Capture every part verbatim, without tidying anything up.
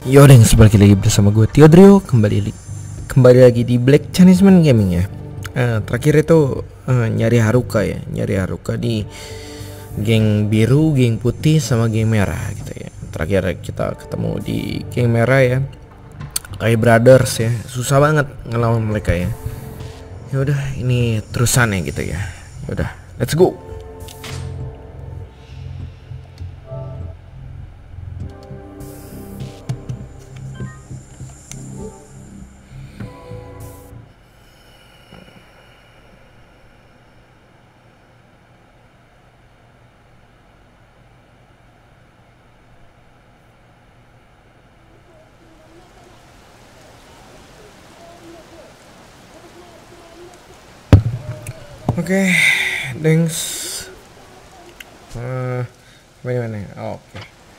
Yodeng, balik lagi bersama gue Theodrio, kembali li- kembali lagi di Black Chinese Man Gaming ya. Uh, terakhir itu uh, nyari Haruka ya, nyari Haruka di geng biru, geng putih, sama geng merah gitu ya. Terakhir kita ketemu di geng merah ya, kayak brothers ya, susah banget ngelawan mereka ya. Ya udah, ini terusannya gitu ya. Ya udah, let's go. Oke, okay, thanks. Uh, Bagaimana? Oh, oke. Okay.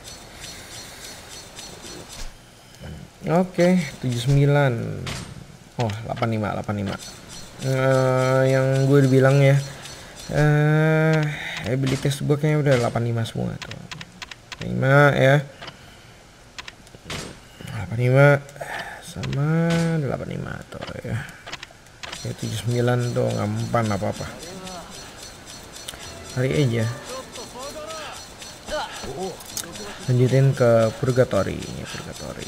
Oke, okay, tujuh puluh sembilan. Oh, delapan puluh lima, delapan puluh lima. Uh, yang gue bilang ya. Uh, abilities gue kayaknya udah delapan puluh lima semua tuh. lima ya. delapan puluh lima sama delapan puluh lima tuh ya. Ya, tujuh puluh sembilan tuh nggak mempan apa-apa. Hari aja. Lanjutin ke Purgatory, Purgatory.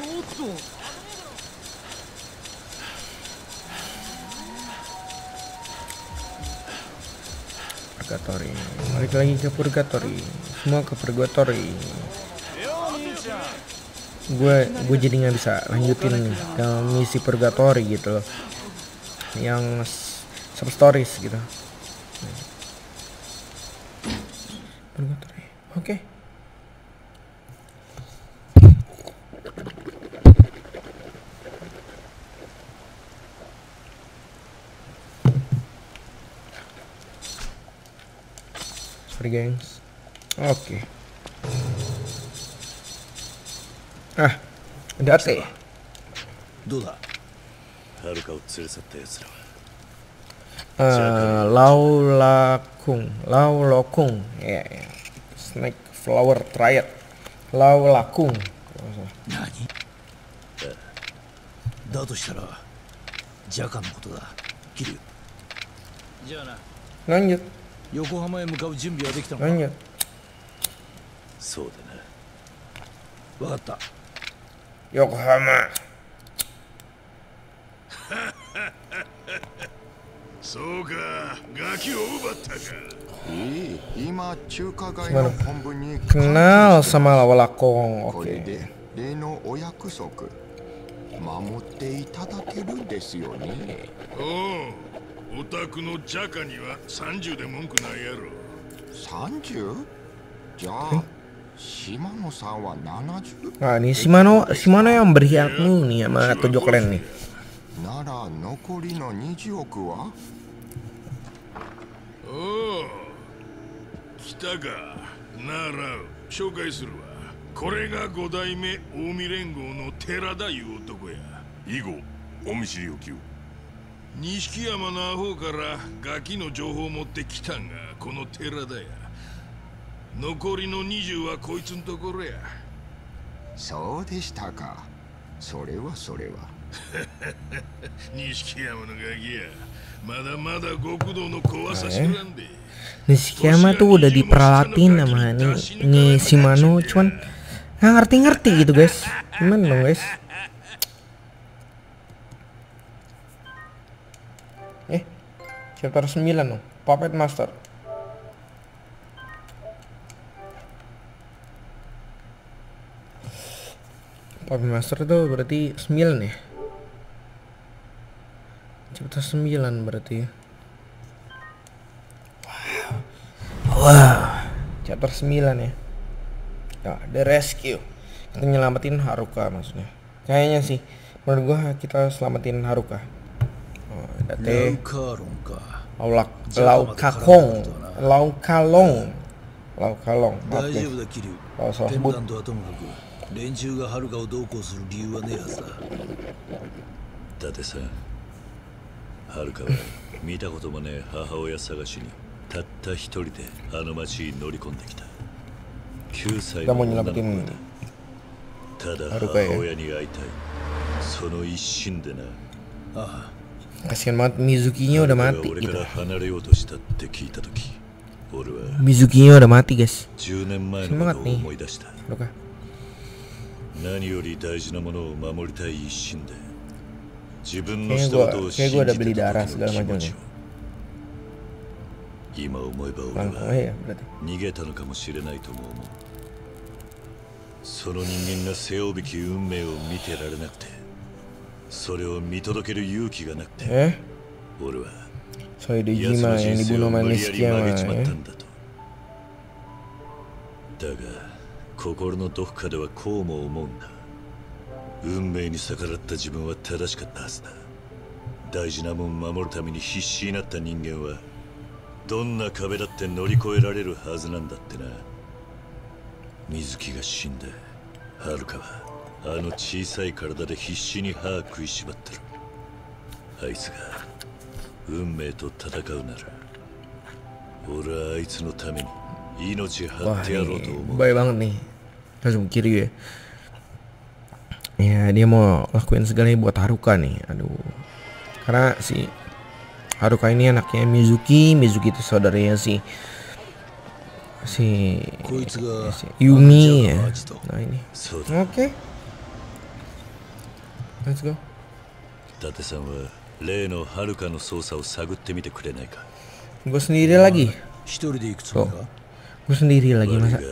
Purgatory. Balik lagi ke Purgatory. Semua ke Purgatory. Gue gue jadi nggak bisa lanjutin nih ke misi Purgatory gitu loh. Yang sub stories gitu. Purgatory. Oke. Okay. Sorry gengs. Oke. Okay. Ah, ada ate. Uh, Laula Kung, Laula Kung, ya, yeah, yeah. Snake Flower Triad, Laula Kung. Nani? Dato shitara, Jaka no koto da. Kiryu. Lanjut. Yokohama e mukau junbi wa dekita no? Lanjut. Sou da na. Wakatta. Yokohama. そうか、ガキを奪ったか。 いい、今中華街の本部に kenal sama Lawalakong. これで例のお約束守っていただけるですよね。 おお、お宅のジャカにはさんじゅうで文句ないやろ。 さんじゅう？じゃあ島野さんはななじゅう？ Nah, ini Shimano, Shimano yang berkhianat lu nih sama Tojo Clan nih. なら残りのにじゅうおくは？ おお、来たか。なら紹介するわ。これが五代目近江連合の寺田いう男や。以後お見知りおきを。錦山のアホからガキの情報を持ってきたんがこの寺田や。残りのにじゅうはこいつのところや。 そうでしたか。それはそれは。 錦山のガキや。 Nishikiyama tuh udah diperalatin sama nih, nih Shimano, cuman nggak ngerti-ngerti gitu guys. Gimana dong guys? Eh, chapter sembilan dong, Puppet Master. Puppet Master itu berarti sembilan ya? Chapter sembilan berarti. Wow. Wow. Chapter sembilan ya. Ya, The Rescue. Kita nyelamatin Haruka maksudnya. Kayaknya sih menurut gua kita selamatin Haruka. Oh, date. Laulak Laukakong. Laukalong. Laukalong. Oke. Kalau salah sebut. 連中がはるかをどうこうする理由はねえはずだ。 だってさ、はるかは見たこともねえ母親探しにたった一人であの町に乗り込んできた。きゅうさいの女の子だ。 Haruka ya. Kasian banget Mizuki-nya udah mati gitu. Mizuki-nya udah mati guys. Semangat nih Haruka. Kayaknya gua, kayak gua udah beli darah segala macamnya. Langsung aja berarti. その人間が背負うべき運命を見てられなくて、それを見届ける勇気がなくて、 eh? 俺は Soy Dejima yang dibunuh manisnya mah ya. だが心のどこかではこうも思うんだ。運命に逆らった自分は正しかったはずだ。大事なもん守るために必死になった人間はどんな壁だって乗り越えられるはずなんだってな。水木が死んで、はるかはあの小さい体で必死に歯食いしばってる。あいつが運命と戦うなら、俺はあいつのために命張ってやろうと思う。 Baik banget nih langsung kiri ya. Ya dia mau lakuin segalanya buat Haruka nih. Aduh, karena si Haruka ini anaknya Mizuki. Mizuki itu saudaranya si si, si Yumi ya. Nah ini oke, okay. Let's go. Tate-san wa rei no Haruka no sousa o sagutte mite kurenai ka? Gue sendiri lagi. Oh, gue sendiri lagi masa.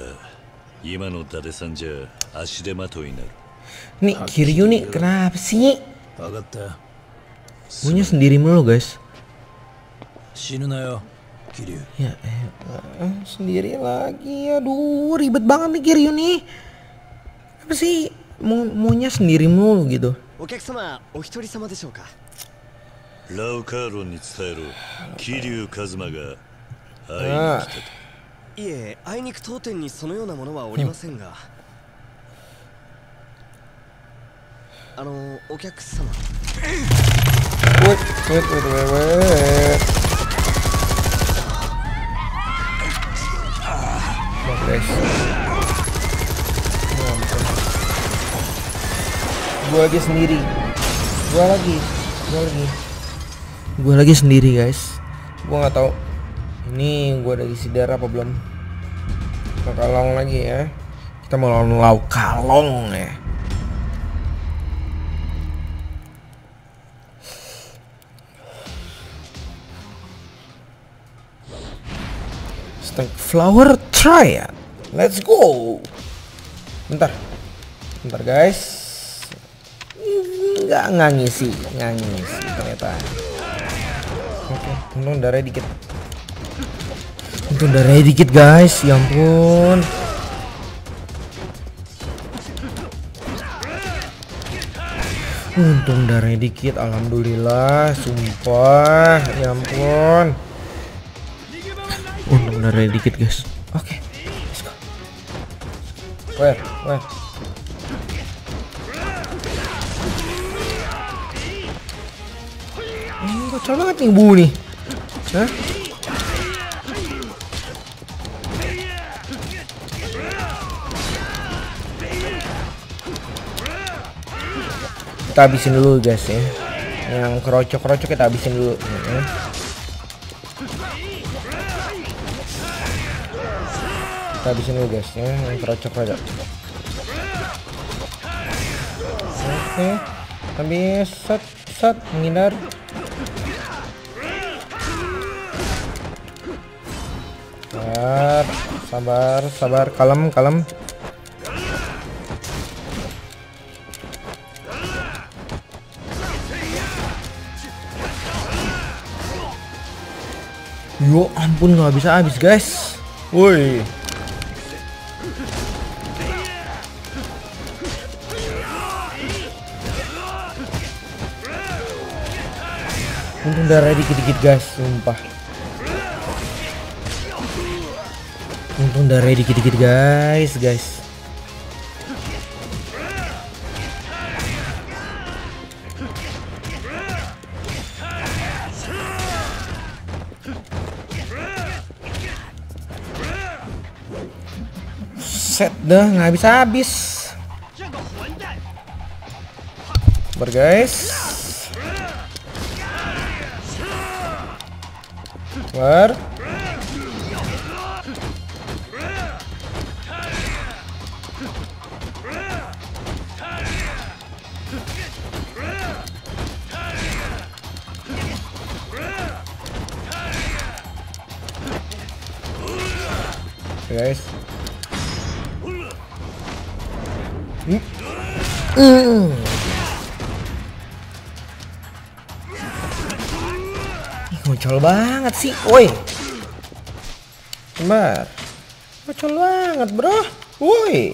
Nih Kiryu nih kenapa sih? Maunya sendiri mulu guys. Ya eh, eh, sendiri lagi. Aduh ribet banget nih Kiryu nih. Apa sih mau maunya sendiri mulu gitu. Ah. いえ、あいにく当店にそのようなものはおりませんが、あのお客様。 Wait, wait, wait, wait, wait. Nah, guys. Gua lagi sendiri. Gua lagi, gua lagi. Gua lagi sendiri, guys. Gua nggak tahu ini gua udah isi darah apa belum. Lau Kalong lagi ya. Kita mau lawan Lau Kalong ya. Flower Triad. Let's go. Bentar. Bentar guys. Nggak nggak ngisi, nggak ngisi ternyata. Oke, untung darahnya dikit. Untung darahnya dikit guys, ya ampun. Untung darahnya dikit, alhamdulillah, sumpah, ya ampun. Untung darahnya dikit guys. Oke, okay, let's go. Where, where? Ini kocak banget nih bu nih. Hah? Kita habisin dulu guys ya. Yang kerocok-kerocok kita habisin dulu ya. Kita habisin dulu guys ya, yang kerocok-kerocok. Oke, habis set set menghindar. Sabar, sabar, sabar, kalem, kalem. Yo ampun nggak bisa habis guys. Woi. Untung darah dikit-dikit guys, sumpah. Untung darah dikit-dikit guys, guys. Set dah nggak habis-habis. Bar guys. Bar. Guys. Hmm. Mm. Ngocol banget sih, woi. Sebentar. Ngocol banget, bro. Woi.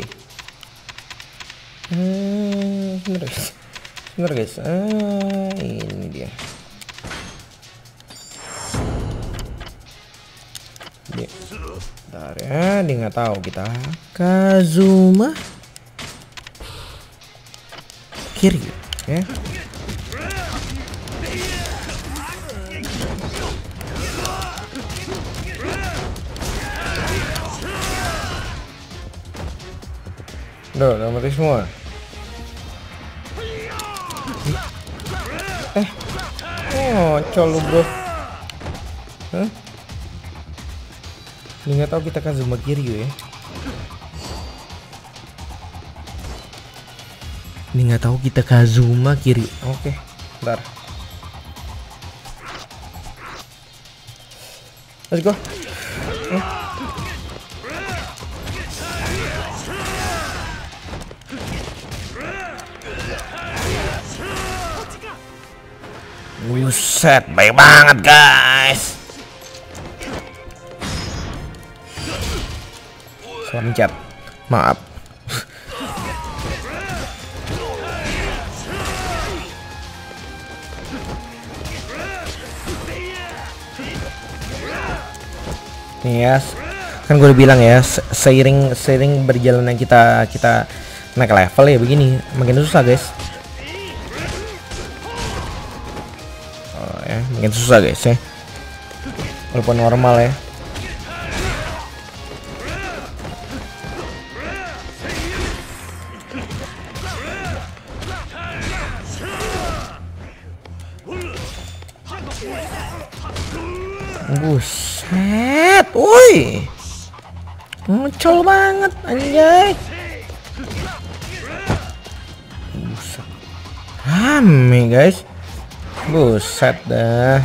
Hmm, bener guys. Bener guys. Ah, ini dia. Dia. Bentar ya, dia nggak tahu kita. Kazuma kiri ya. Udah, udah mati semua. Eh, oh, colo bro. Hah? Ini nggak tahu kita Kazuma Kiryu ya. Ini nggak tahu kita Kazuma Kiryu. Oke, bentar. Let's go. Eh. Buset, baik banget guys. Salah mencet, maaf. Nih ya, kan gue udah bilang ya, seiring seiring berjalannya kita kita naik level ya begini, makin susah guys. Oh ya, makin susah guys ya. Walaupun normal ya. Buset, woi, ngecol banget anjay. Buset, rame guys. Buset dah.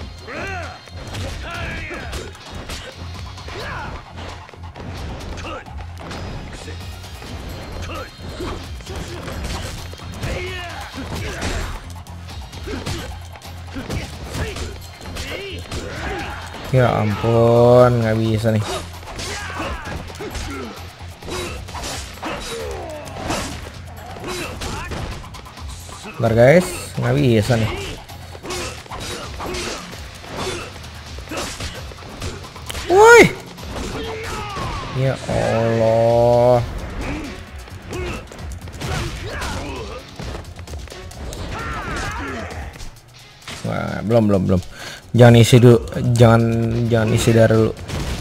Ya ampun, nggak bisa nih. Bentar guys, nggak bisa nih. Woi, ya Allah. Wah, belum belum belum. Jangan isi dulu, jangan jangan isi darah dulu.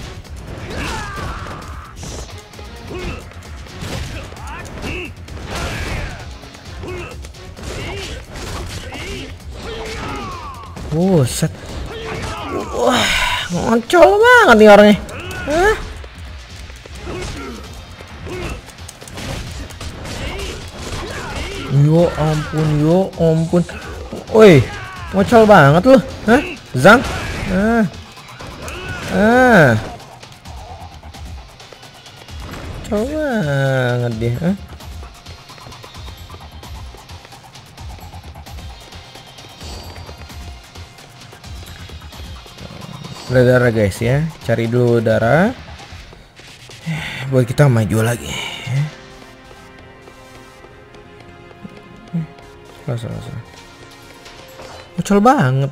Buset. Wah, ngocol banget nih orangnya. Hah? Yo ampun, yo ampun. Woi, ngocol banget loh. Hah? Zang? Ah. Ah. Coba banget dia, huh? Udah darah guys ya, cari dulu darah buat kita maju lagi. Rasa rasa bocol banget.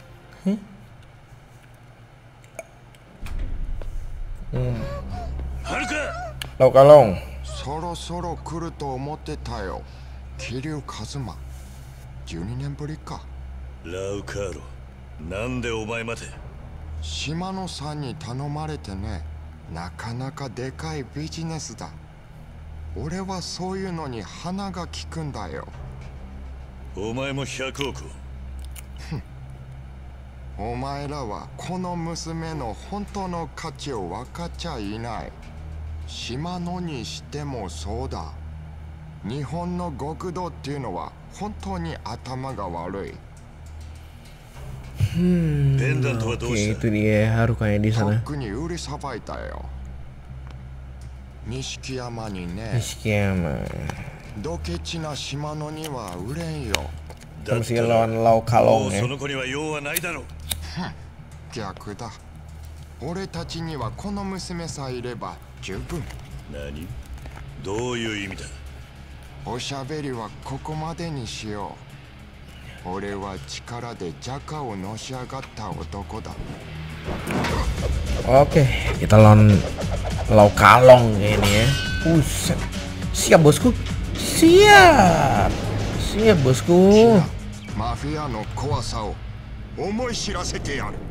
Hmm. Lau kalong. そろそろ来ると思ってたよ。桐生一馬。じゅうにねんぶりか。 ラウカーロ、なんでお前まで。 島野さんに頼まれてね。なかなかでかいビジネスだ。俺はそういうのに鼻が利くんだよ。 お前もひゃくおく。 お前らはこの娘の本当の価値を分かっちゃいない。島野にしてもそうだ。日本の極道っていうのは本当に頭が悪い。 Hmm, Pendant tua oke, dosa. itu dia Harukanya di とっ sana. くに売りさばいたよ。錦山にね、 Nishikiyama ドケチな島野には売れんよ。 sama si lawan Lau も Kalong う ya. その子には用はないだろう。 逆だ。俺たちにはこの娘さえいれば十分。 何？どういう意味だ？ おしゃべりはここまでにしよう。俺は力でジャカをのし上がった男だ。 Oke, kita lawan Lau Kalong kayak ini ya. Buset. Siap bosku. Siap. Siap bosku. マフィアの怖さを思い知らせてやる。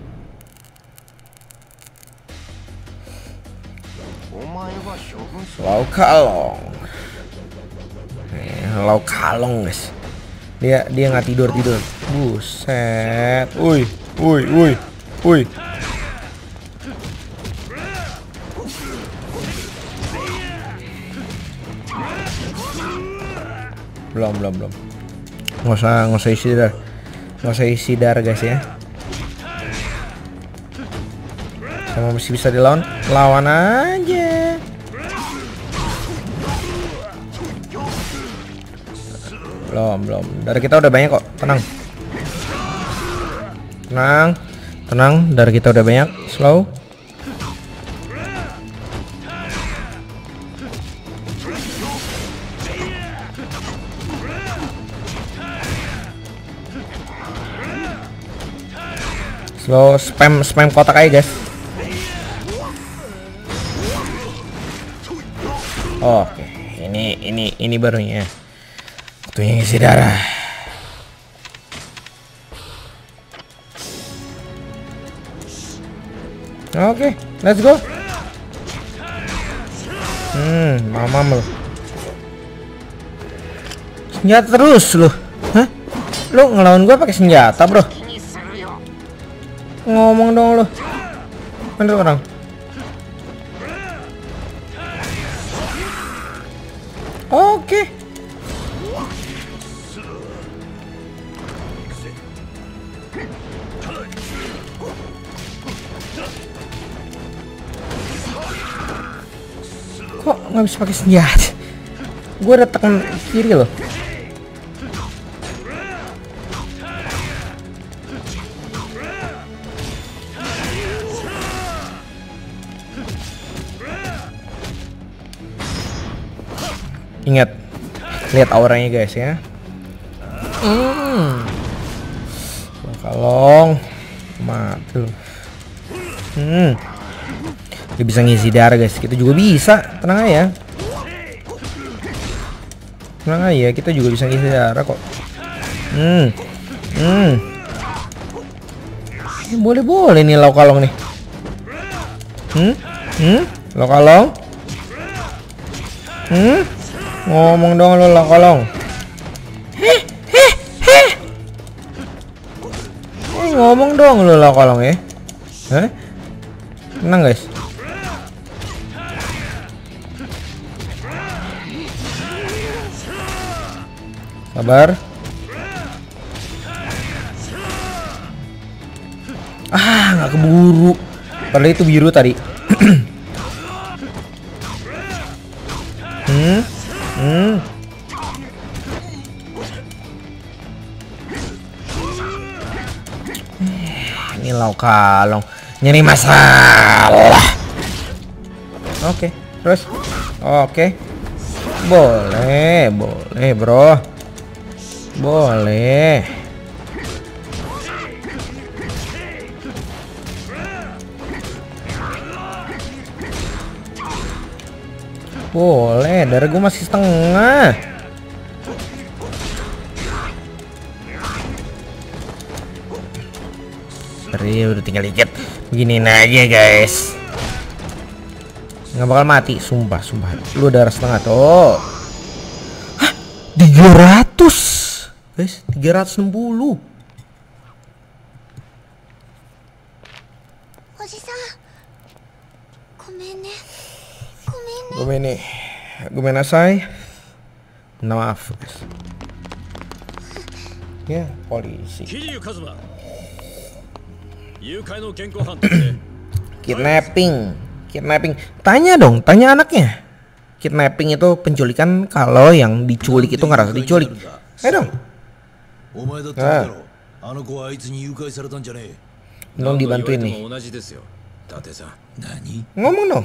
お前は処分する。 Lau Kalong. Nih, Lau Kalong guys. Dia dia nggak tidur tidur. Buset. Woi, woi, woi, woi. Belum belum belum. Nggak usah nggak usah isi dar. Nggak usah isi dar guys ya. Sama masih bisa dilawan. Lawan aja. Belum belum. Dari kita udah banyak kok. Tenang. Tenang. Tenang. Dari kita udah banyak. Slow. Slow, spam spam kotak aja guys. Oke, ini ini ini barunya. Waktunya ngisi darah. Oke, let's go. Hmm, mamam lo. Senjata terus lo. Hah? Lo ngelawan gua pakai senjata, bro? Ngomong dong lo. Mana orang? Oke. Kok nggak bisa pakai senjata? Gue udah tekan kiri loh. Ingat, lihat auranya guys ya. Hmm. Kalong mati loh. Hmm. Dia bisa ngisi darah guys. Kita juga bisa. Tenang aja. Tenang aja. Kita juga bisa ngisi darah kok. Hmm. Hmm. Boleh boleh nih Lau Kalong nih. Hmm. Hmm. Lau Kalong. Hmm. Ngomong dong lo Lau Kalong. Heh, heh, heh. Eh, ngomong dong lo Lau Kalong ya. Heh? Tenang guys. Sabar. Ah, nggak keburu. Padahal itu biru tadi. Hmm. Hmm. Ini Lau Kalong nyari masalah. Oke, terus. Oke. Boleh, boleh, bro. Boleh. Boleh, darah gue masih setengah. Dari udah tinggal dikit. Beginiin aja guys. Nggak bakal mati, sumpah, sumpah. Lu darah setengah tuh. Hah? tiga ratus. Guys, tiga ratus enam puluh. Gomene. Gomenasai. Minta maaf, guys. Ya, polisi. Kidnapping. Kidnapping. Tanya dong, tanya anaknya. Kidnapping itu penculikan kalau yang diculik itu ngerasa diculik. Ayo dong. Ah. Dong dibantuin nih. Ngomong dong.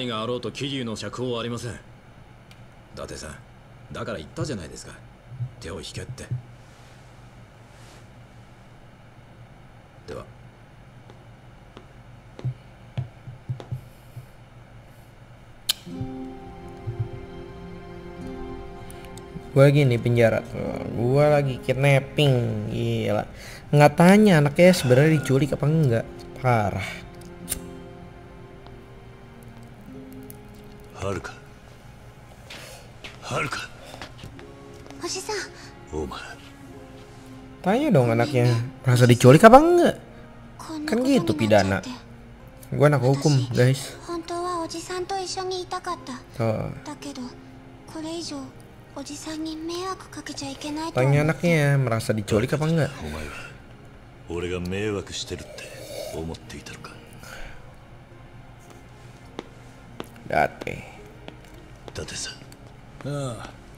Gue lagi nih penjara, gue lagi kidnapping, gila. Nggak tanya anaknya sebenarnya diculik apa enggak, parah. Haruka, Haruka, Oma. Tanya dong anaknya, merasa diculik apa enggak? Kan gitu pidana. Gue anak hukum, guys. Tuh. Tanya anaknya, merasa diculik apa enggak? Date. Eh,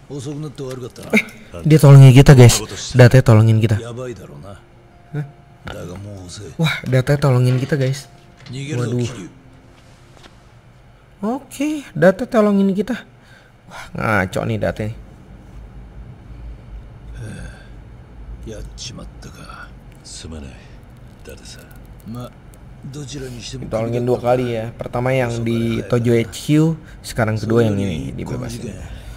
dia tolongin kita, guys. Date tolongin kita. Hah? Wah, Date tolongin kita, guys. Waduh. Oke, Date tolongin kita. Wah, ngaco nih Date. Ditolongin dua kali ya. Pertama yang di Tojo H Q, sekarang kedua yang ini dibebasin.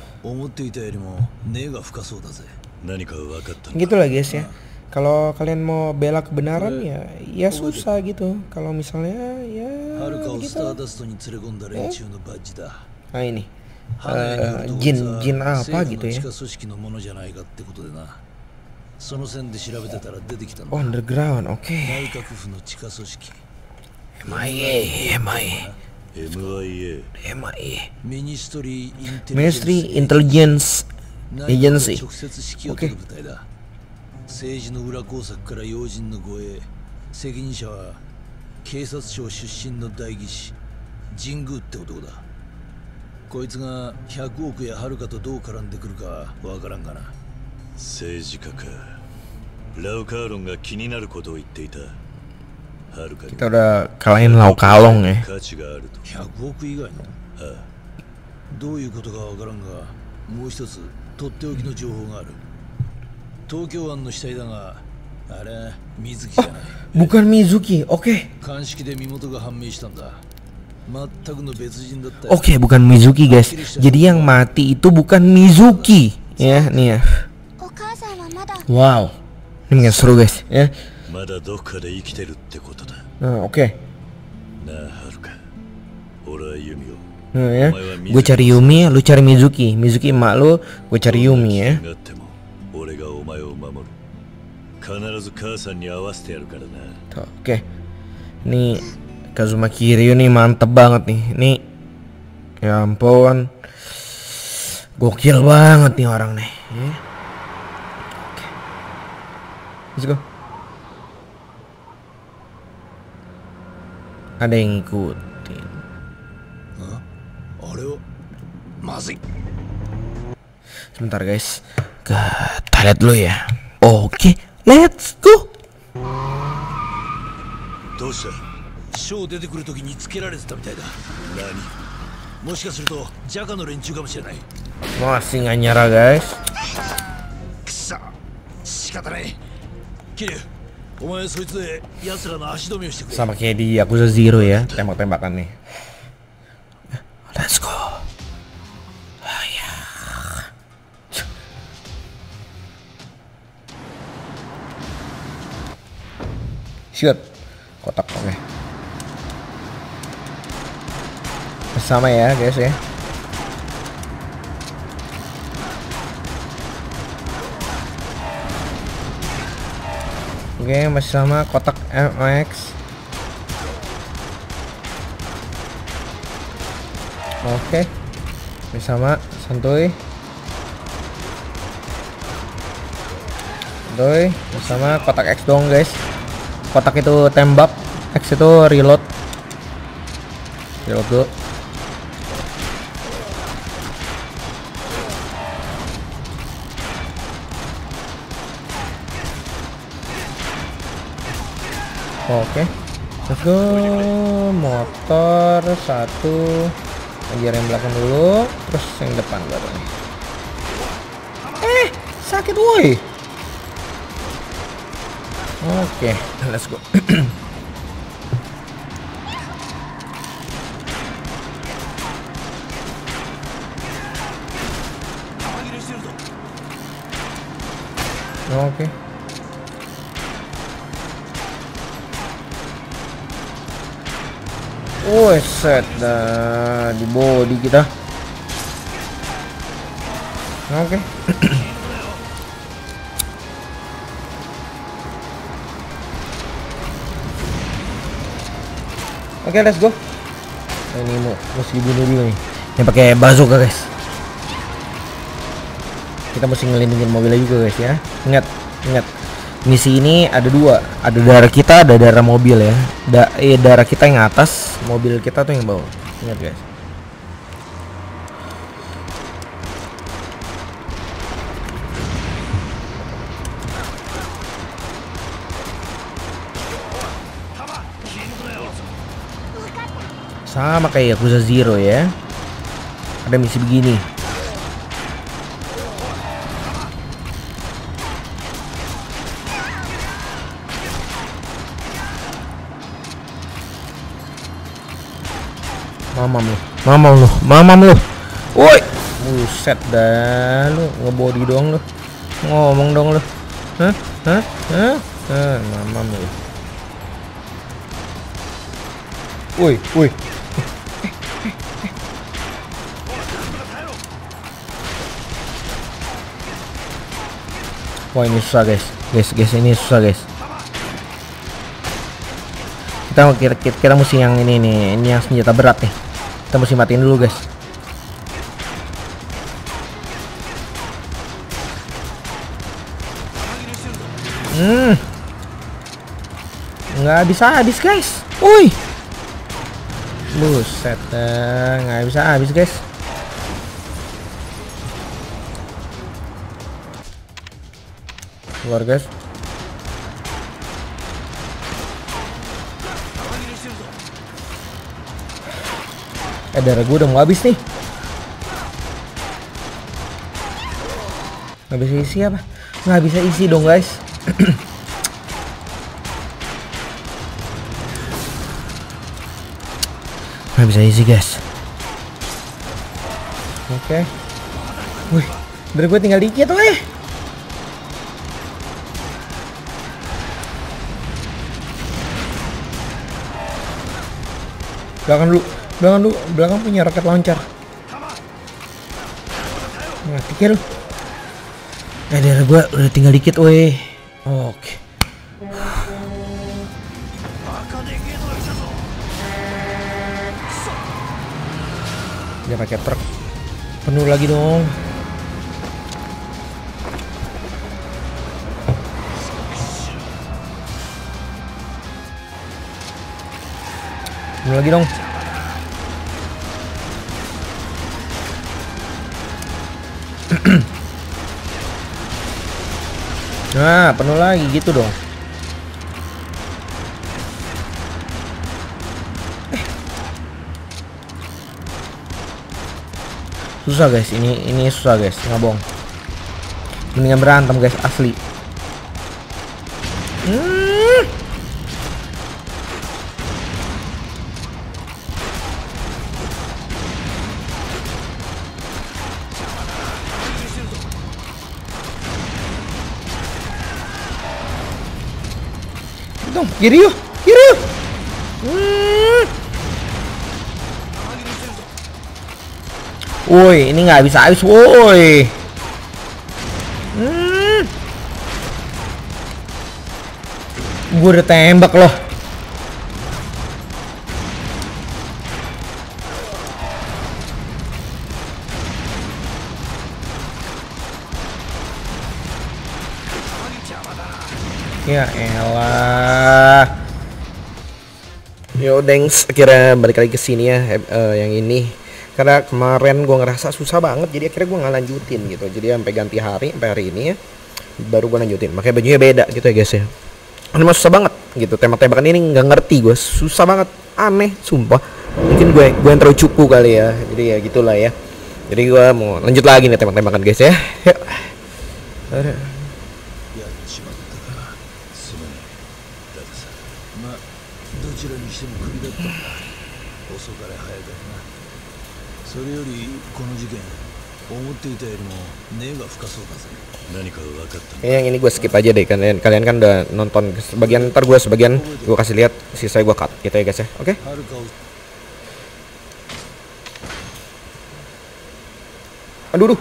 Gitu lah guys ya. Kalau kalian mau bela kebenaran ya, ya susah gitu. Kalau misalnya ya gitu. Ya. Nah ini. Uh, jin jin apa gitu ya. Oh, underground, oke. Okay. M I A, M I A, M I A, Ministry Intelligence Agency. Oke. Okay. 政治の裏工作から要人の護衛、責任者は警察庁出身の代議士神宮って男だ。こいつがひゃくおくやはるかとどう絡んでくるかわからんがな。政治家か。ラウカーロンが気になることを言っていた。Kita udah kalahin Lau Kalong ya. ひゃくおく以外の。どういうことかわからんが、もう一つとっておきの情報がある。 東京湾の死体だが、あれ水木じゃない。bukan Mizuki, oke. 鑑識で身元が判明したんだ。全くの別人だった。Oke, bukan Mizuki guys. Jadi yang mati itu bukan Mizuki, ya nih ya. Wow, ini mungkin seru guys, ya. Nah, oke. Nah, ya. Gue cari Yumi, lu cari Mizuki. Mizuki emak lu, gue cari Yumi ya. Tuh, oke. Ini Kazuma Kiryu nih mantep banget nih. Ini ya ampun, gokil banget nih orang nih. Ya. Oke, let's go. Ada yang ngikutin. Sebentar guys, ke toilet dulu ya. Oke, let's go. Masih nggak nyerah guys. Sama kayak di Yakuza Zero ya, tembak-tembakan nih. Let's go. Shoot, kotak oke. Okay. Bersama ya guys ya. Oke, masih sama kotak M X. Oke, masih sama, santuy. Santuy, masih sama kotak X dong guys. Kotak itu tembak, X itu reload. Reload dulu. Oke, let's go. Motor satu, ajar yang belakang dulu, terus yang depan baru. Eh, sakit woi. Oke, let's go. Oke. Oh, set dah di body kita. Oke. Oke, let's go. Nah, ini mau mesti dibunuh dulu nih. Yang pakai bazooka guys. Kita mesti ngelindungin mobilnya juga guys ya. Ingat, ingat. Misi ini ada dua, ada darah kita, ada darah mobil ya. Da eh, darah kita yang atas, mobil kita tuh yang bawah. Ingat guys. Sama kayak Yakuza Zero ya. Ada misi begini. Mamam lu, mamam lu, mamam lu. Woi, buset dah lu, ngebody doang lu. Ngomong dong lu. Hah? Hah? Hah? Hah, mamam lu. Woi, woi. Wah, ini susah guys. Guys, guys, ini susah guys. Kita kira, kira, kira mesti yang ini nih, ini yang senjata berat nih. Kita mesti matiin dulu guys. Hmm, nggak bisa habis guys. Woi, buset, nggak bisa habis guys. Keluar guys. Eh, darah gue udah mau habis nih. Nggak bisa isi apa? Nggak bisa isi dong guys. Nggak bisa isi guys. Oke. Wih, darah gue tinggal dikit weh. Belakang dulu. Belakang dulu, belakang punya roket launcher. Nah, pikir lu. Eh, darah gua udah tinggal dikit, weh. Oke. Dia pakai truk. Penuh lagi dong. Penuh lagi dong. Nah, penuh lagi gitu dong. Eh. Susah guys, ini ini susah guys, nggak bohong. Mendingan berantem guys, asli. Hmm. Dong, kiri yuk, kiri yuk. Hmm. Woi, ini nggak bisa habis, woi. Hmm. Gue udah tembak loh. Ya elah. Yo thanks, akhirnya balik lagi ke sini ya, uh, yang ini. Karena kemarin gue ngerasa susah banget, jadi akhirnya gue nggak lanjutin gitu. Jadi sampai ganti hari, sampai hari ini ya, baru gue lanjutin. Makanya bajunya beda gitu ya guys ya. Ini mah susah banget gitu, tembak-tembakan ini nggak ngerti gue, susah banget, aneh, sumpah. Mungkin gue gue yang terlalu cupu kali ya, jadi ya gitulah ya. Jadi gue mau lanjut lagi nih tembak-tembakan guys ya. Yuk. Ada. どちらにしてもクビだったんだ。遅かれ早かれな。それよりこの事件思っていたよりも根が深そうだぜ。何か分かった。 Yang ini gue skip aja deh, kalian kalian kan udah nonton sebagian, ntar gue sebagian gue kasih lihat, sisa gue cut gitu ya guys ya. Oke. Okay? Aduh, duh.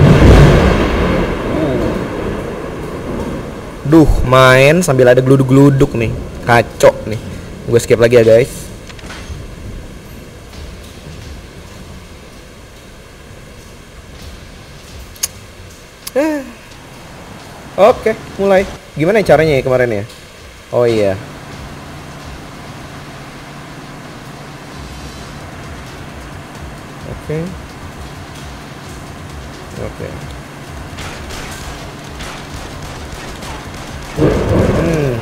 Duh, main sambil ada geluduk-geluduk nih. Kacau nih. Gue skip lagi ya guys. Eh. Oke, mulai. Gimana caranya ya kemarin ya? Oh iya. Oke. Oke. Hmm.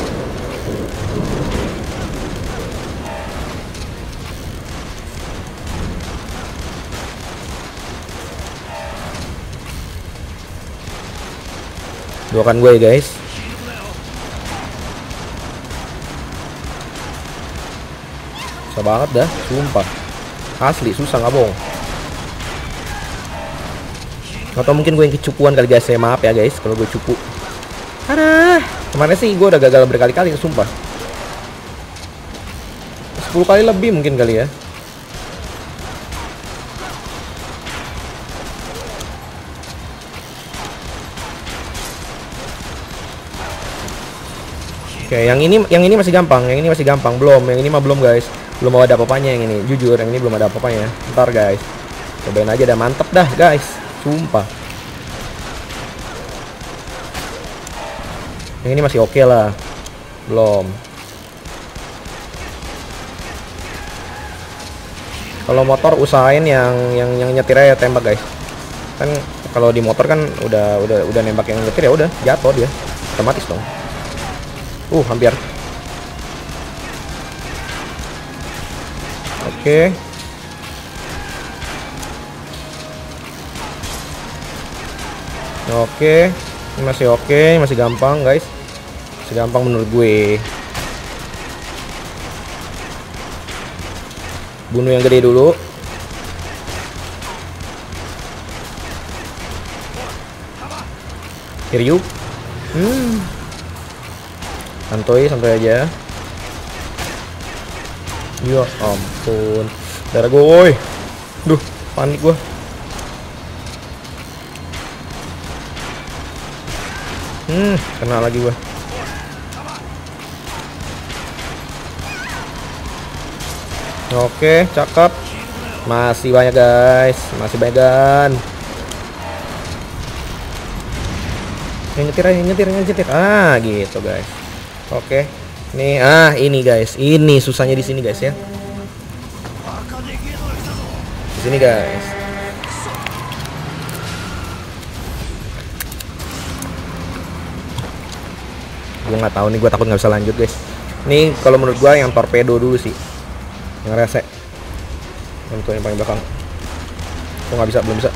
Doakan gue ya guys. Susah banget dah, sumpah. Asli susah, nggak bohong. Atau mungkin gue yang kecupuan kali guys, saya maaf ya guys kalau gue cupu. Aduh, kemarin sih gue udah gagal berkali-kali, sumpah. sepuluh kali lebih mungkin kali ya. Oke, yang ini yang ini masih gampang, yang ini masih gampang, belum, yang ini mah belum guys, belum ada apa-apanya yang ini, jujur yang ini belum ada apa-apanya. Ntar guys, cobain aja dah, mantep dah guys, sumpah. Yang ini masih oke okay lah, belum. Kalau motor usahain yang yang yang nyetir aja tembak guys, kan kalau di motor kan udah udah udah nembak yang nyetir ya udah jatuh dia, otomatis dong. Uh, hampir. Oke. Oke. Ini masih oke, masih gampang, guys. Masih gampang menurut gue. Bunuh yang gede dulu. Kiryu. Hmm. Santuy, santuy aja. Ya ampun, darah gue, woi. Duh, panik gue. Hmm, kena lagi gue. Oke, cakep. Masih banyak guys, masih banyak gan. Yang nyetir aja, nyetir, nyetir. Ah, gitu guys. Oke, nih, ah ini guys, ini susahnya di sini guys ya. Di sini guys. Gue nggak tahu nih, gue takut nggak bisa lanjut guys. Nih kalau menurut gue yang torpedo dulu sih, yang rese. Untuk yang paling belakang. Gue nggak bisa, belum bisa.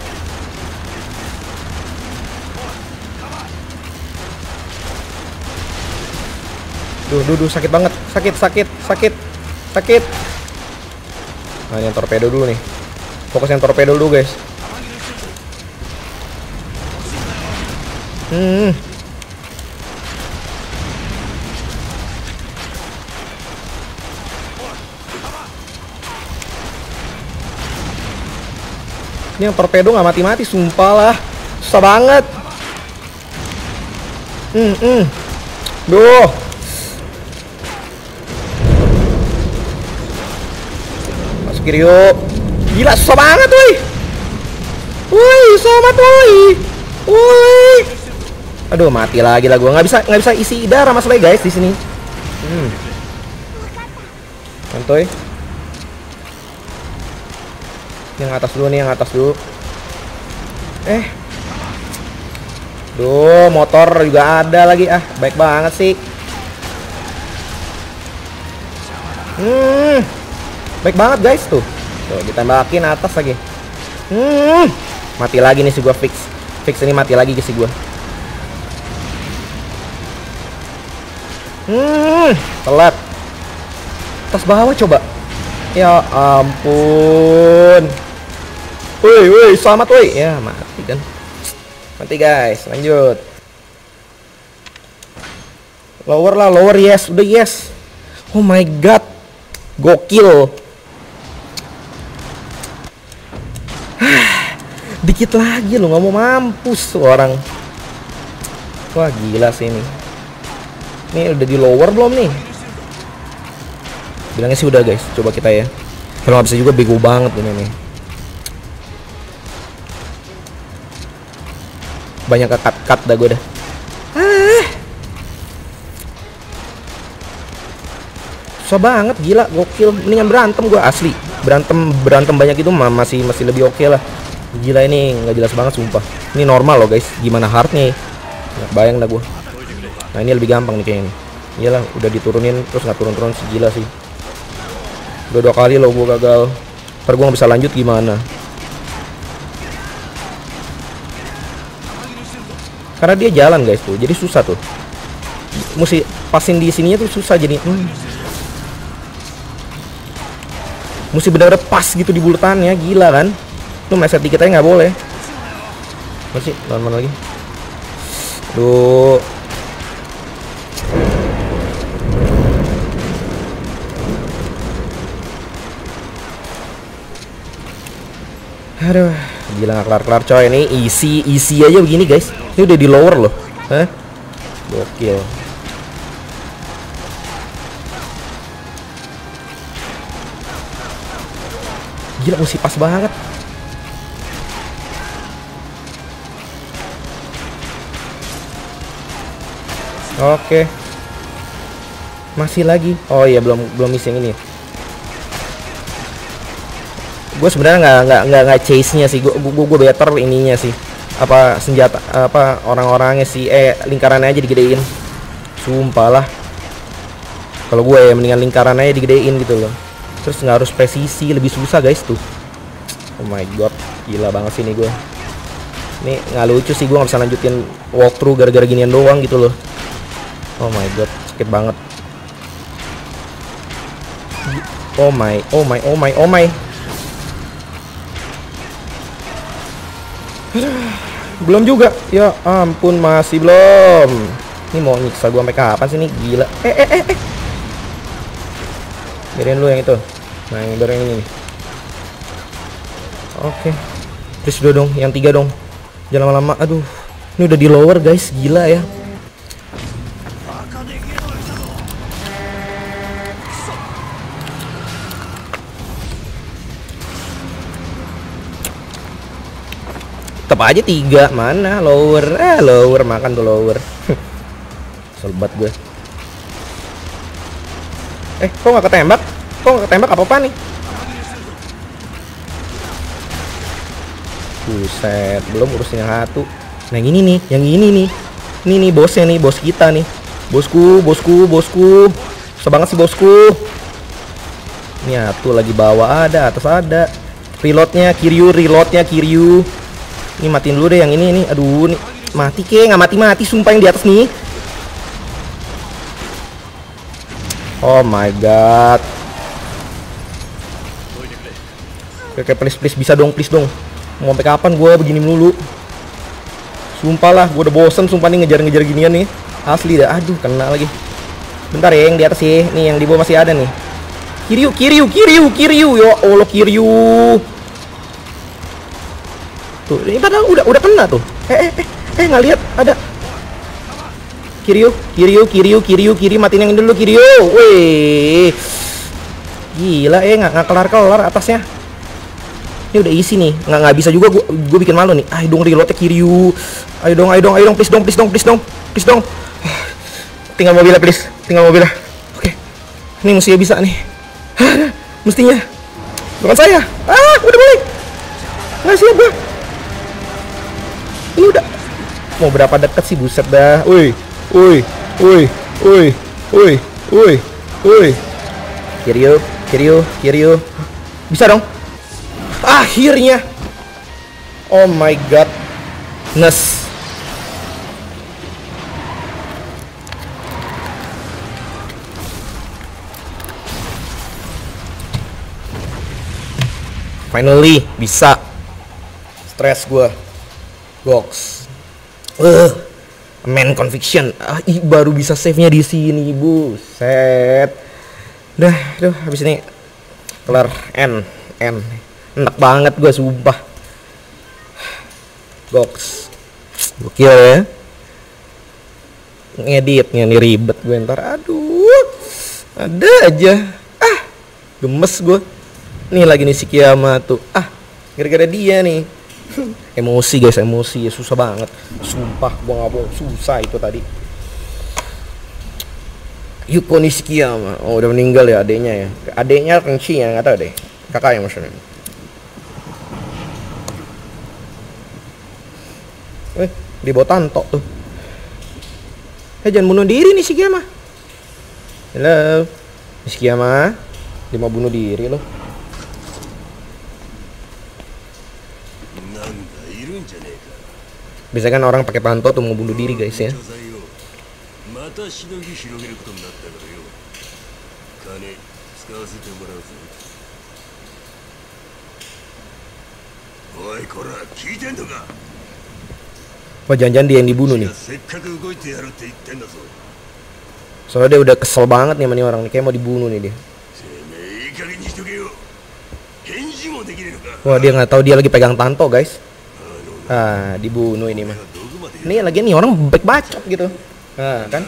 Duh, duh, duh, sakit banget, sakit, sakit, sakit, sakit. Nah, yang torpedo dulu nih. Fokus yang torpedo dulu, guys. Hmm. Ini yang torpedo nggak mati-mati, sumpah lah, susah banget. Hmm, hmm. Duh. Kiryu. Gila susah banget woi. Woi, somat woi. Woi. Aduh, mati lagi lah gua. Nggak bisa nggak bisa isi darah masalahnya guys di sini. Hmm. Santuy. Yang atas dulu nih, yang atas dulu. Eh. Duh, motor juga ada lagi. Ah, baik banget sih. Hmm. Baik banget guys tuh. Tuh, ditambahin atas lagi. Hmm. Mati lagi nih si gua fix. Fix ini mati lagi si gua. Hmm, telat. Atas bawah coba. Ya ampun. Woi, woi, selamat woi. Ya, mati kan. Mati guys, lanjut. Lower lah, lower, yes, udah yes. Oh my god. Gokil. Dikit lagi lo, nggak mau mampus tuh orang. Wah gila sih ini. Ini udah di lower belum nih? Bilangnya sih udah guys. Coba kita ya. Kalau nggak bisa juga bego banget ini nih. Banyak ke cut-cut dah gue dah. Ah. Susah banget, gila, gokil. Mendingan berantem gue asli. Berantem berantem banyak itu mah masih masih lebih oke okay lah. Gila ini nggak jelas banget sumpah. Ini normal loh guys. Gimana hardnya? Nggak bayang dah gue. Nah ini lebih gampang nih kayaknya. Iyalah udah diturunin terus nggak turun-turun segila sih. Udah dua kali loh gue gagal. Ntar gue nggak bisa lanjut gimana? Karena dia jalan guys tuh, jadi susah tuh. Mesti pasin di sininya tuh susah jadi. Hmm. Mesti bener-bener pas gitu di bulutannya, gila kan? Lu meset dikit aja nggak boleh. Masih lawan lagi. Duh. Aduh, gila nggak kelar-kelar coy. Ini easy, easy aja begini guys. Ini udah di lower loh. Hah? Gokil. Gila mesti pas banget. Oke. Masih lagi. Oh iya belum belum miss yang ini. Gue sebenarnya nggak nggak nggak nggak chase nya sih. Gue gue gue better ininya sih. Apa senjata apa orang-orangnya sih. Eh lingkarannya aja digedein. Sumpah lah. Kalau gue ya mendingan lingkarannya aja digedein gitu loh. Terus nggak harus presisi, lebih susah guys tuh. Oh my god, gila banget sih ini gue. Ini nggak lucu sih, gue nggak bisa lanjutin walkthrough gara-gara ginian doang gitu loh. Oh my god, sakit banget. Oh my, oh my, oh my, oh my. Belum juga, ya ampun masih belum. Ini mau nyiksa gue sampai kapan sih nih, gila. Eh eh eh eh. Biarin lu yang itu. Nah yang baru yang ini nih. Oke. Please udah dong, yang tiga dong. Jangan lama-lama, aduh. Ini udah di lower guys, gila ya. Tetap aja tiga, mana lower, eh lower makan tuh lower. Selbat gue. Eh kok nggak ketembak? Kok nggak ketembak apa-apa nih? Buset, belum urusin yang satu. Nah yang ini nih, yang ini nih. Ini nih bosnya nih, bos kita nih. Bosku, bosku, bosku. Susah banget sih bosku. Ini satu lagi bawah ada, atas ada. Reloadnya Kiryu, reloadnya Kiryu. Ini matiin dulu deh yang ini nih. Aduh nih, mati ke, nggak mati-mati sumpah yang di atas nih. Oh my god. Oke, okay, please please bisa dong, please dong. Mau sampai kapan gue begini melulu? Sumpah lah, gue udah bosen sumpah nih ngejar-ngejar ginian nih. Asli dah, aduh kena lagi. Bentar ya yang di atas sih, nih yang di bawah masih ada nih. Kiryu, Kiryu, Kiryu, Kiryu, yo Allah Kiryu. Tuh, ini padahal udah udah kena tuh. Eh eh eh, eh nggak lihat ada. Kiryu, Kiryu, Kiryu, Kiryu, Kiryu, matiin yang ini dulu Kiryu. Wih. Gila eh nggak nggak kelar kelar atasnya. Ini udah isi nih, nggak nggak bisa juga gue gue bikin malu nih. Ayo dong reloadnya Kiryu. Ayo dong ayo dong ayo dong please dong please dong please dong please dong. Tinggal mobilnya please, tinggal mobilnya. Oke, ini mestinya bisa nih. Mestinya. Bukan saya. Ah udah balik. Nggak siap gue. Ini udah mau berapa dekat sih buset dah. Woi, woi, woi, woi, woi, woi, woi. Kiryu, Kiryu, Kiryu. Bisa dong. Akhirnya. Oh my god. Nes. Finally bisa. Stress gua. Goks. Uh, man conviction. Ah, ih, baru bisa save-nya di sini, buset. Dah, aduh habis ini kelar N N. Enak banget gue sumpah. Goks. Gokil ya. Ngeditnya nih ribet gue ntar. Aduh. Ada aja. Ah. Gemes gue. Nih lagi nih si Kiyama tuh. Ah. Gara-gara dia nih. Emosi guys, emosi ya susah banget. Sumpah gue gak bohong. Susah itu tadi. Yuko Nishikiyama. Oh udah meninggal ya adeknya ya. Adeknya Renshi ya, gak tau deh. Kakak yang maksudnya. Eh, di bawah Tanto tuh. Eh, jangan bunuh diri nih Nishikiyama. Halo, Nishikiyama. Dia mau bunuh diri loh. Biasanya kan orang pakai Tanto tuh mau bunuh diri guys ya. Wah jangan-jangan dia yang dibunuh nih. Soalnya dia udah kesel banget nih sama nih orang nih. Kayak mau dibunuh nih dia. Wah dia nggak tahu dia lagi pegang Tanto guys. Ah dibunuh ini mah. Nih lagi nih orang baik bacot gitu. Nah kan.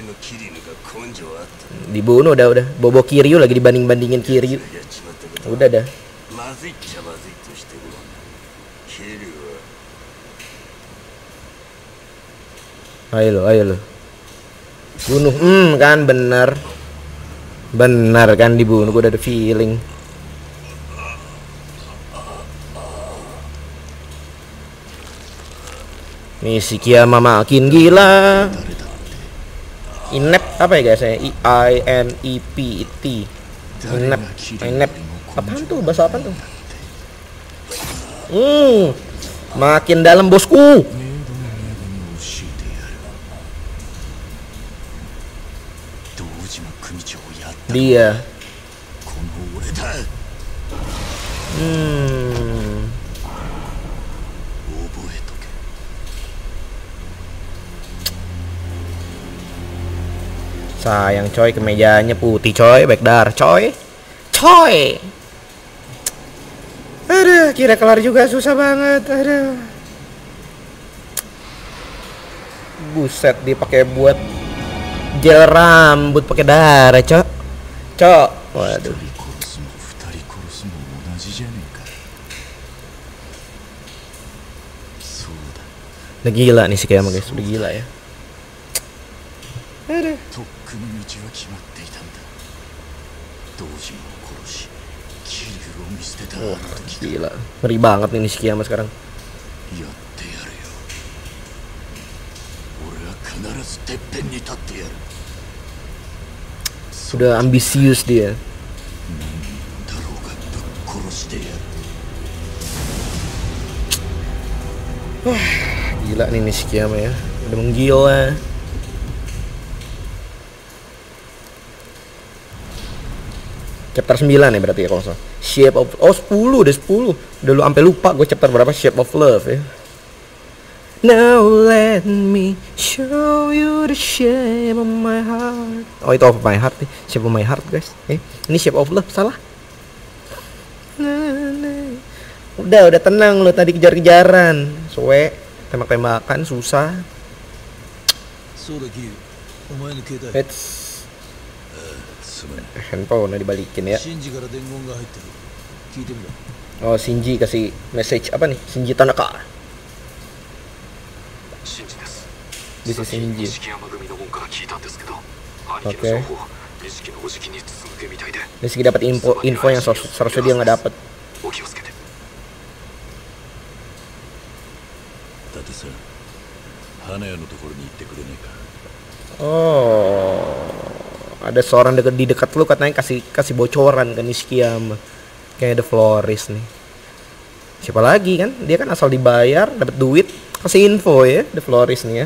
Dibunuh udah udah. Bobo Kiryu lagi dibanding-bandingin Kiryu. Udah dah. Ayo lo, ayo lo. Bunuh, hmm kan bener. Bener kan dibunuh, gue udah ada feeling. Nih si Kiyama makin gila. Inep apa ya guys ya? I I N E P T. Inep, inep. Apaan tuh? Bahasa apaan tuh? Hmm, makin dalam bosku. Dia. Hmm. Sayang coy, kemejanya putih coy, baik dar coy. Coy. Aduh, kira kelar juga susah banget. Aduh. Buset dipakai buat gel rambut pakai darah, cok. Cok. Waduh. Udah gila nih si Kiyama guys, udah gila ya. Aduh. Oh, gila. Ngeri banget nih si Kiyama sekarang. Sudah ambisius dia. Wah, gila nih Nishikiyama ya. Udah menggila. Chapter sembilan ya berarti ya kalau salah. Shape of oh sepuluh, udah sepuluh. Udah lu sampai lupa gue chapter berapa Shape of Love ya. Now let me show you the shape of my heart. Oh itu of my heart nih, shape of my heart guys. Eh, ini shape of love salah. Nah, nah. Udah udah tenang lo tadi kejar-kejaran, soe tembak-tembakan susah. It's すまない。 Handphone dibalikin ya. シンジから伝言が入ってる。聞いてみろ。 Oh, Shinji kasih message apa nih? Shinji Tanaka. シンジです。 This is Shinji. 錦山組の門から聞いたんですけど、兄貴 Oke. の情報、錦のおじきに続けみたいで。 Rizky dapat info info yang seharusnya dia nggak dapat. お気をつけて。 伊達さん、花屋のところに行ってくれないか。 Oh, ada seorang dekat di dekat lu katanya kasih kasih bocoran ke Nishikiyama. Kayak The Florist nih. Siapa lagi kan? Dia kan asal dibayar, dapat duit, kasih info ya, The Florist nih ya.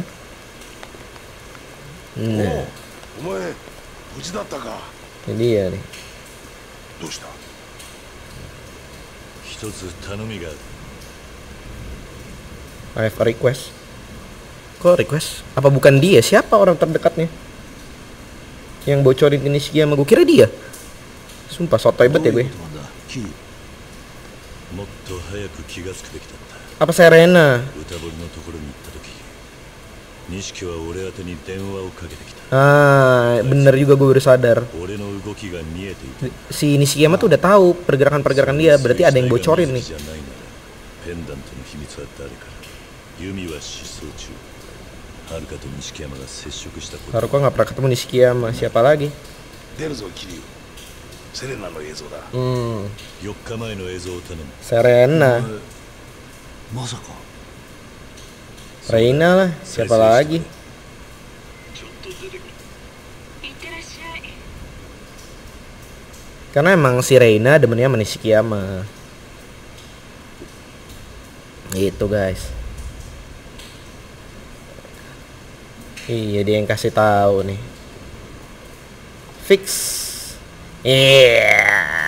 Nah, お前無事だったか。 ini dia nih. どうした。 一つ頼みがある。 I have a request. Kok request? Apa bukan dia? Siapa orang terdekatnya? Yang bocorin ke Nishikiyama, gue kira dia. Sumpah sotoy banget ya gue. もっと早く気がつくべきだった。 Apa Serena? 歌堀のところに行った時、錦は俺宛てに電話をかけてきた。 Ah, bener juga gue baru sadar. 俺の動きが見えていた。 Si Nishikiyama tuh udah tahu pergerakan-pergerakan dia, berarti ada yang bocorin nih. じゃないならペンダントの秘密は誰か。弓は失踪中。はるかと錦山が接触したこと。 Haruka nggak pernah ketemu Nishikiyama, siapa lagi? 出るぞキリュウ。セレナの映像だ。 Hmm, よっかまえの映像を頼む。 Serena, まさか Reina lah, siapa lagi? ちょっと出てくる。いってらっしゃい。 Karena emang si Reina demennya sama Nishikiyama. Gitu guys. Iya dia yang kasih tahu nih. Fix. Iya.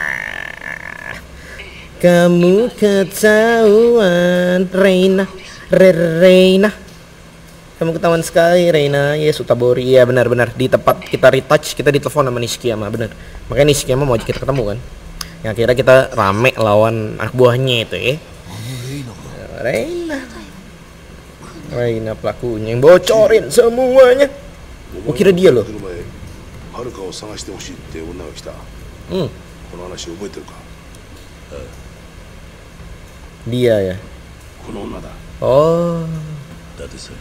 Kamu ketahuan Reina, Re- Reina. Kamu ketahuan sekali Reina. Yes, Utabori. Iya benar-benar di tempat kita retouch kita ditelepon sama Nishikiyama benar. Makanya Nishikiyama mau ajak kita ketemu kan. Yang kira kita rame lawan anak buahnya itu ya. あのレイナが Reina. Reina pelakunya yang bocorin semuanya. お Gua kira dia loh. 来る前、はるかを探してほしいって女が来た。 Hmm, この話覚えてるか。 dia ya. この女だ。 Oh. 伊達さん、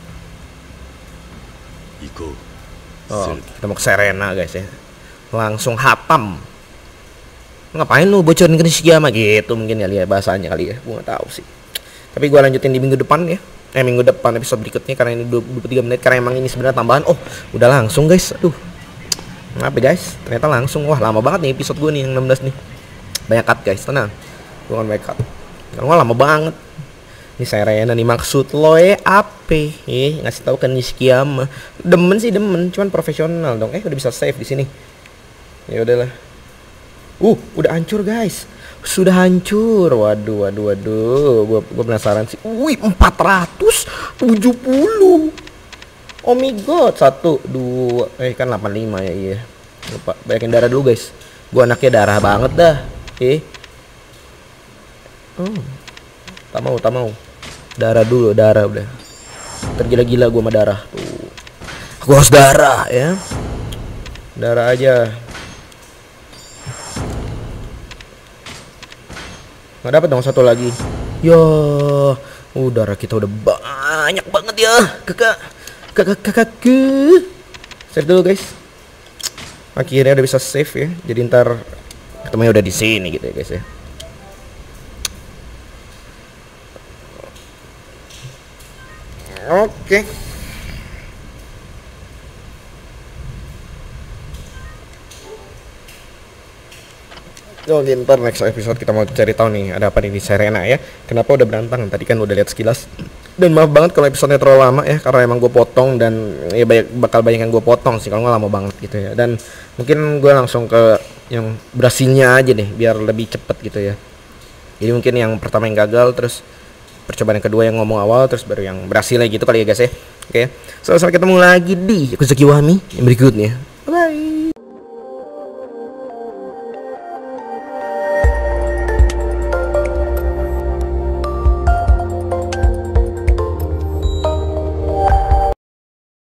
行こう。 Oh, セレナ。 kita mau ke Serena guys ya. Langsung hatam. Ngapain lu bocorin ke Nishikiyama gitu mungkin ya lihat bahasanya kali ya. Gua nggak tahu sih. Tapi gua lanjutin di minggu depan ya. Eh minggu depan episode berikutnya karena ini dua puluh tiga menit karena emang ini sebenarnya tambahan. Oh, udah langsung guys. Aduh. Maaf ya guys, ternyata langsung. Wah, lama banget nih episode gua nih yang enam belas nih. Banyak cut guys, tenang. Gua kan banyak cut. Kalau nggak lama banget. Ini Serena nih maksud lo ya ape? Eh, ngasih tahu ke Nishikiyama. Demen sih demen, cuman profesional dong. Eh, udah bisa save di sini. Ya udahlah. Uh, udah hancur guys. Sudah hancur. Waduh, waduh, waduh. Gua, gua penasaran sih. Wih, empat ratus tujuh puluh. Oh my god. Satu, dua. Eh, kan delapan puluh lima ya, iya. Lupa. Banyakin darah dulu guys. Gua anaknya darah banget dah. Eh. Oh. Tak mau, tak mau. Darah dulu, darah udah. Tergila-gila gua sama darah. Tuh. Aku harus darah ya. Darah aja. Nggak dapat dong satu lagi. Ya, udara kita udah banyak banget ya, kakak, kakak, kakak, kakak. Save dulu guys. Akhirnya udah bisa save ya. Jadi ntar ketemunya udah di sini gitu ya guys ya. Oke. Oh, ntar next episode kita mau cari tahu nih ada apa nih di Serena ya. Kenapa udah berantakan? Tadi kan udah lihat sekilas. Dan maaf banget kalau episodenya terlalu lama ya karena emang gue potong dan ya banyak, bakal banyak yang gue potong sih kalau nggak lama banget gitu ya. Dan mungkin gue langsung ke yang Brasilnya aja nih biar lebih cepet gitu ya. Jadi mungkin yang pertama yang gagal, terus percobaan yang kedua yang ngomong awal, terus baru yang Brasilnya gitu kali ya guys ya. Oke, so, sampai ketemu lagi di Yakuza Kiwami yang berikutnya. Bye.